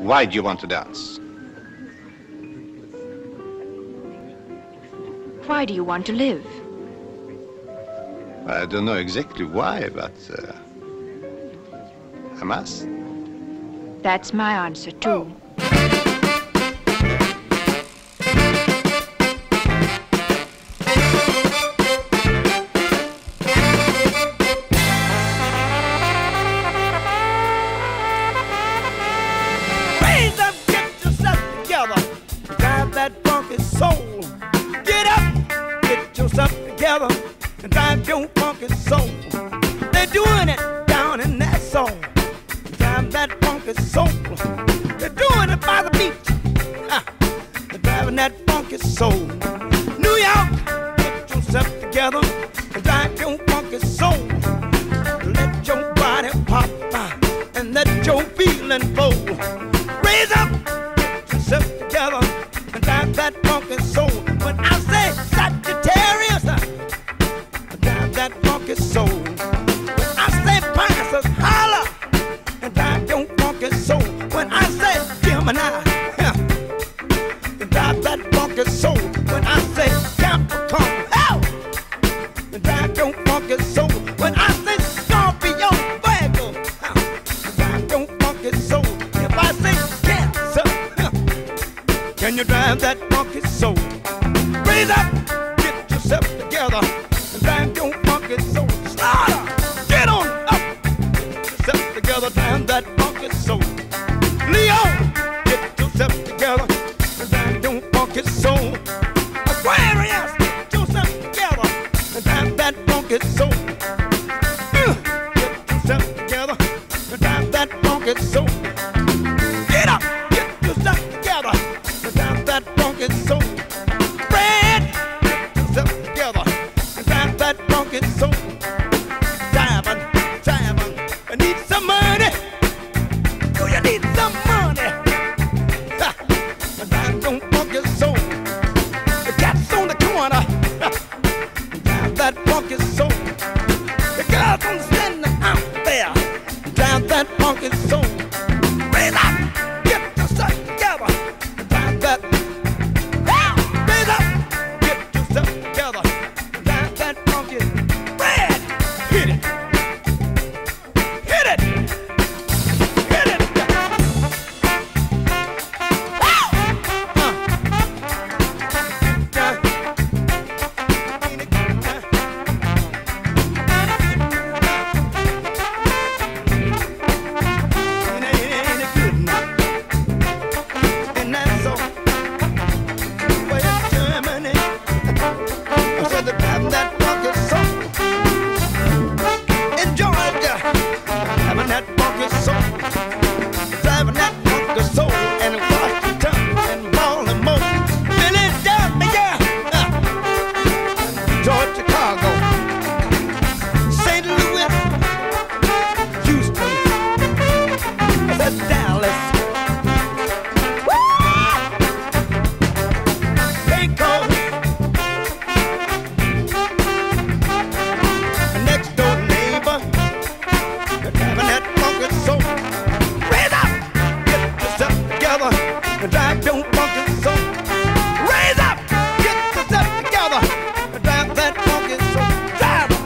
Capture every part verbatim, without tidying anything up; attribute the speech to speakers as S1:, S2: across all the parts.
S1: Why do you want to dance?
S2: Why do you want to live?
S1: I don't know exactly why, but uh, I must.
S2: That's my answer, too.
S3: Raise up, get yourself together, drive that funky soul. Get up, get yourself together, and drive your funky soul. They're doing it down in that soul. Drive that funky soul. They're doing it by the beach. Ha. They're driving that funky soul. New York, get yourself together, and drive your funky soul. Let your body pop and let your feeling flow. Raise up, get yourself together, and drive that funky soul. When I say Sagittarius, drive that funky soul. When I say Pisces, holler, and drive your funky soul. When I say Gemini, drive that funky soul. When I say Capricorn, oh, drive your funky soul. When I say Scorpio, Virgo, drive your funky soul. If I say Cancer, can you drive that funky soul? Raise up, get yourself together, and drive your funky soul. Slaughter, get on up, get yourself together, drive that funky soul. Leo, get yourself together, and drive your funky soul. Aquarius, get yourself together, and drive that funky soul. Uh, Get yourself together, and drive that funky soul. Get up, get yourself together, and drive that funky soul. Fred, get yourself together, and drive that funky soul. Diamond, diamond, I need some money. Do you need some money? Ha, and drive your funky soul. The cat's on the corner, ha, drive that funky soul. The girls on standing out there, drive that funky soul. Raise up, get yourself together, drive that. Ah, raise up, get yourself together, drive that funky. Red, hit it, hit it, hit it. Woo! Uh. Yeah. Drive your funky soul. Raise up, get yourself together, drive that funky soul. Drive it.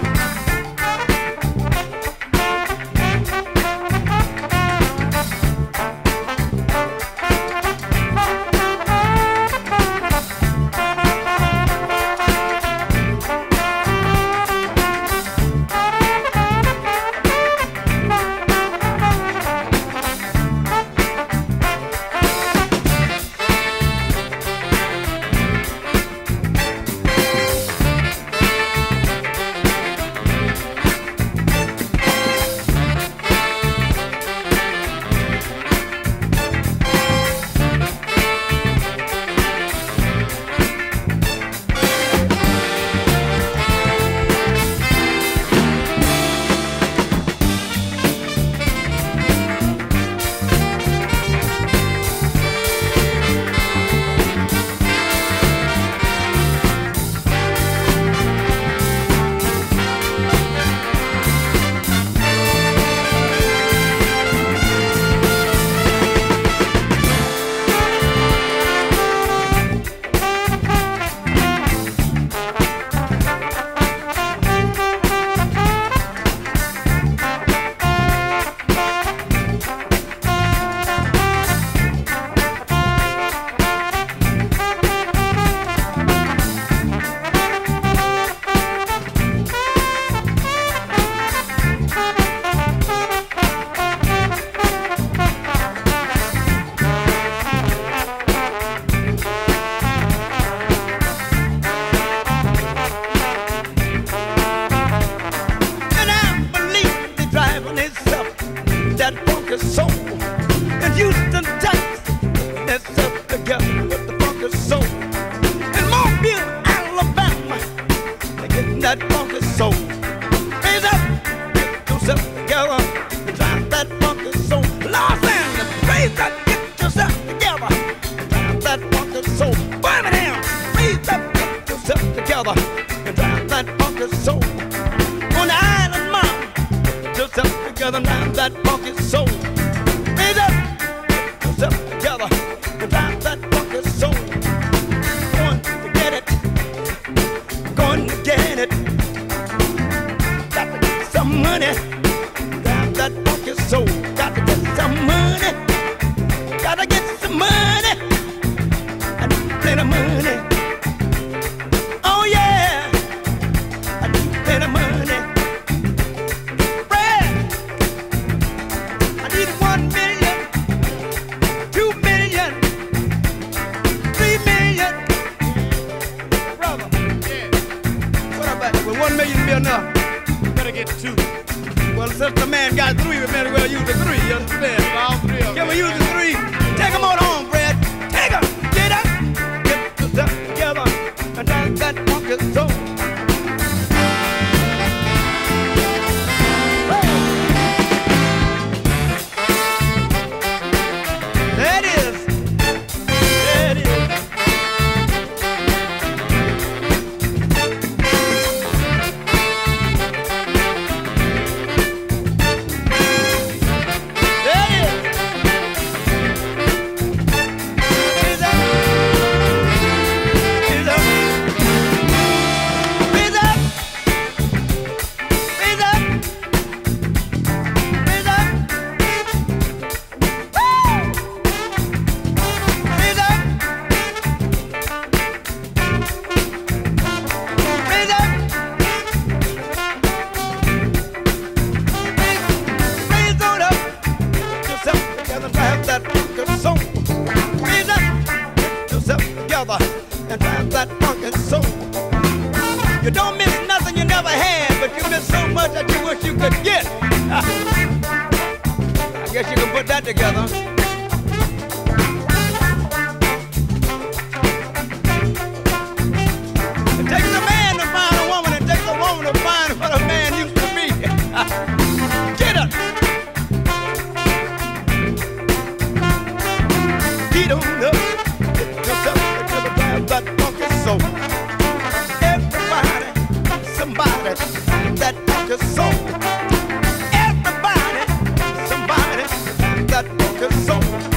S3: since the man got three, we might as well use the three, you understand? All three of them. Can we use the three? Take them on home, Fred. Take them. Get up. Get yourself together and dance that funky soul. There it is. There it is. And drive that funky soul. You don't miss nothing you never had, but you miss so much that you wish you could get. I guess you can put that together. It takes a man to find a woman, it takes a woman to find what a man used to be. Get up! Get on up! That funky soul. Everybody, somebody, that funky soul. Everybody, somebody, that funky soul.